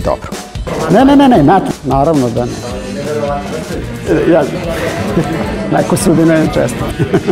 dobro. Ne, naravno da ne. Neko se ubi mene često.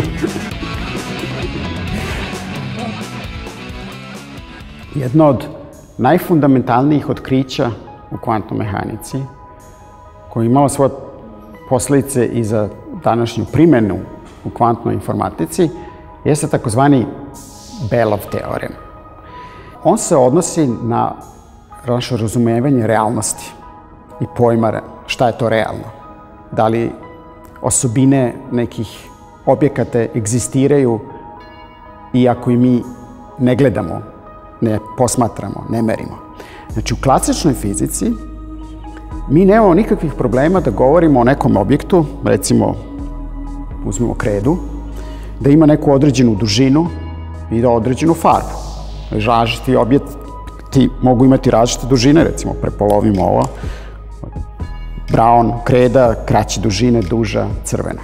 Jedno od najfundamentalnijih otkrića u kvantnoj mehanici, koje je imalo svoje posljedice i za današnju primjenu u kvantnoj informatici, jeste takozvani Bellov teorem. On se odnosi na naše razumijevanje realnosti i pojma šta je to realno. Da li osobine nekih objekata egzistiraju iako i mi ne gledamo, ne posmatramo, ne merimo. Znači, u klasičnoj fizici mi nemamo nikakvih problema da govorimo o nekom objektu, recimo, uzmimo kredu, da ima neku određenu dužinu i da određenu farbu. Različiti objekti mogu imati različite dužine, recimo, prepolovimo ovo. Brown, kreda, kraće dužine, duža, crvena.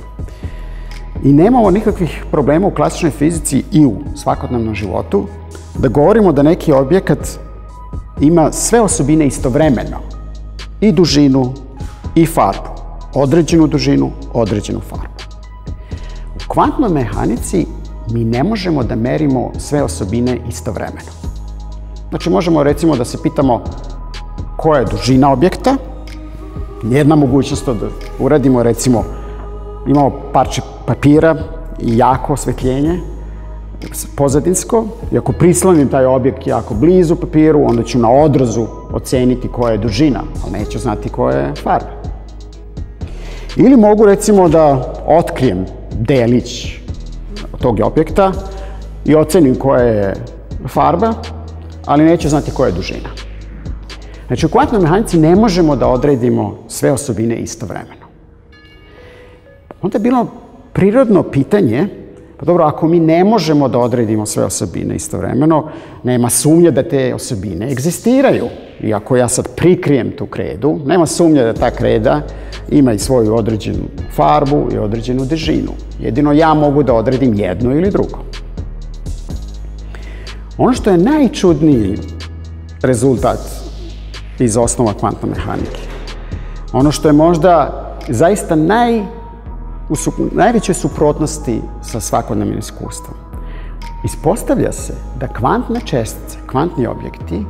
I nemamo nikakvih problema u klasičnoj fizici i u svakodnevnom životu da govorimo da neki objekat ima sve osobine istovremeno. I dužinu, i farbu. Određenu dužinu, određenu farbu. U kvantnoj mehanici mi ne možemo da merimo sve osobine istovremeno. Znači, možemo recimo da se pitamo koja je dužina objekta. Jedna mogućnost da uradimo, recimo, imamo parče papira i jako osvetljenje, pozadinsko, i ako prislonim taj objekt jako blizu papiru, onda ću na odrazu oceniti koja je dužina, ali neću znati koja je farba. Ili mogu, recimo, da otkrijem delić tog objekta i ocenim koja je farba, ali neću znati koja je dužina. Znači, u kvantnoj mehanici ne možemo da odredimo sve osobine istovremeno. Onda je bilo prirodno pitanje, pa dobro, ako mi ne možemo da odredimo sve osobine istovremeno, nema sumnje da te osobine egzistiraju. I ako ja sad prikrijem tu kredu, nema sumnje da ta kreda ima i svoju određenu farbu i određenu dužinu. Jedino ja mogu da odredim jedno ili drugo. Ono što je najčudniji rezultat iz osnova kvantne mehanike, ono što je možda zaista u najvećoj suprotnosti sa svakodnevnim iskustvom, ispostavlja se da kvantne čestice, kvantni objekti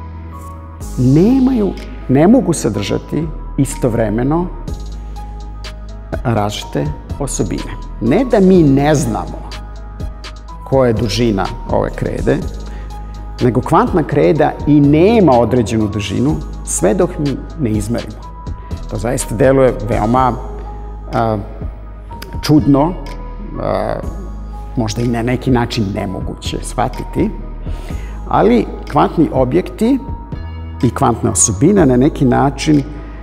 ne mogu sadržati istovremeno različite osobine. Ne da mi ne znamo koja je dužina ove krede, nego kvantna kreda i nema određenu dužinu sve dok mi ne izmerimo. To zaista deluje veoma čudno, možda i na neki način nemoguće shvatiti, ali kvantni objekti i kvantne osobine na neki način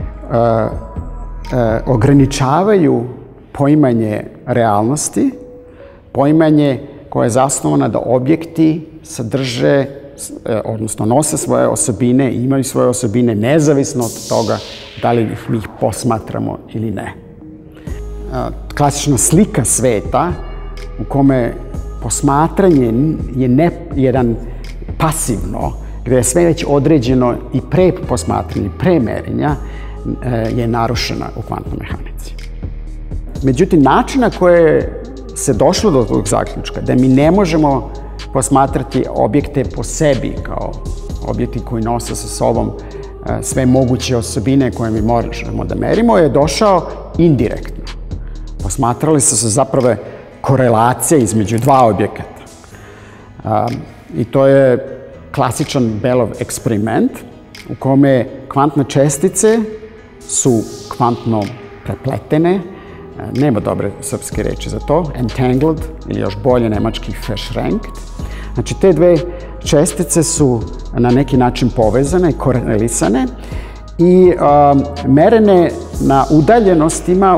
ograničavaju poimanje realnosti, poimanje koje je zasnovano da objekti sadrže, odnosno nose svoje osobine i imaju svoje osobine nezavisno od toga da li mi ih posmatramo ili ne. Klasična slika sveta u kome posmatranje je jedan pasivno, gdje je sve već određeno i pre posmatranja, pre merenja, je narušena u kvantnoj mehanici. Međutim, način na koji se došlo do tog zaključka, da mi ne možemo posmatrati objekte po sebi kao objekti koji nose sa sobom sve moguće osobine koje mi možemo da merimo, je došao indirektno. Posmatrali su se zapravo korelacije između dva objekata. I to je klasičan Bellov eksperiment u kome kvantne čestice su kvantno prepletene, nema dobre srpske reči za to, entangled ili još bolje nemački verschränkt. Znači, te dve čestice su na neki način povezane i korelisane i merene na udaljenostima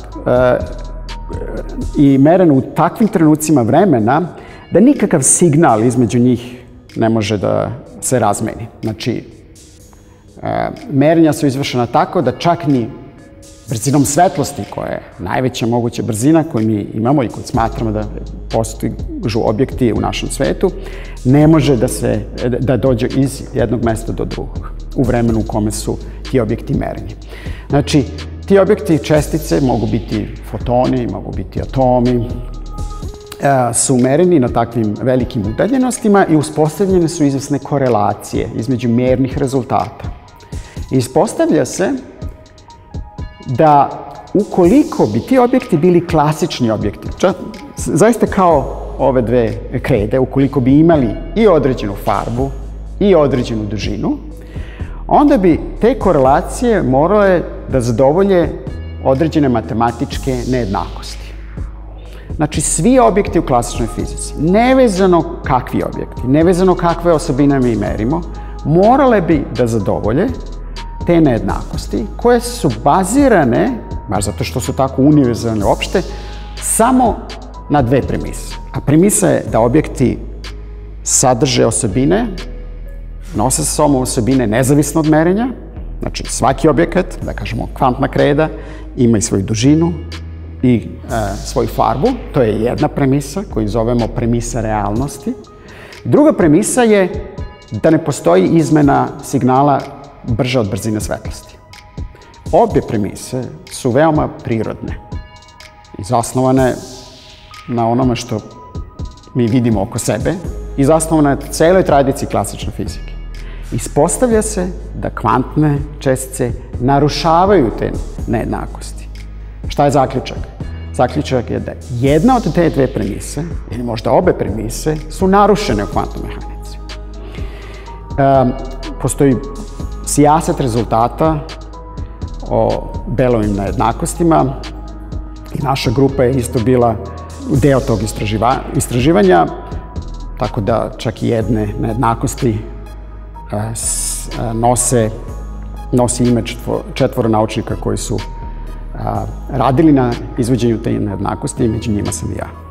i merene u takvim trenucima vremena da nikakav signal između njih ne može da se razmeni. Znači, merenja su izvršena tako da čak ni brzinom svetlosti, koja je najveća moguća brzina koju mi imamo i koju smatramo da postižu objekti u našem svetu, ne može da dođe iz jednog mesta do drugog. u vremenu u kome su ti objekti mereni. Znači, ti objekti i čestice mogu biti fotoni, mogu biti atomi, su mereni na takvim velikim udaljenostima i uspostavljene su izvesne korelacije između mjernih rezultata. Ispostavlja se da ukoliko bi ti objekti bili klasični objekti, zaista kao ove dve krede, ukoliko bi imali i određenu farbu i određenu dužinu, onda bi te korelacije morale da zadovolje određene matematičke nejednakosti. Znači, svi objekti u klasičnoj fizici, nevezano kakvi objekti, nevezano kakve osobine mi merimo, morale bi da zadovolje te nejednakosti koje su bazirane, baš zato što su tako univerzalne opšte, samo na dve premise. A premisa je da objekti sadrže osobine, nose sa sobom osobine nezavisno od merenja. Znači, svaki objekat, da kažemo kvantna kreda, ima i svoju dužinu i svoju farbu. To je jedna premisa koju zovemo premisa realnosti. Druga premisa je da ne postoji izmena signala brža od brzine svetlosti. Obje premise su veoma prirodne i zasnovane na onome što mi vidimo oko sebe i zasnovane na celoj tradiciji klasične fizike. Ispostavlja se da kvantne čestice narušavaju te nejednakosti. Šta je zaključak? Zaključak je da jedna od te dve premise, ili možda obe premise, su narušene u kvantnoj mehanici. Postoji sijaset rezultata o Bellovim nejednakostima i naša grupa je isto bila deo tog istraživanja, tako da čak i jedne nejednakosti nosi ime četvoro naučnika koji su radili na izvođenju te nejednakosti i među njima sam i ja.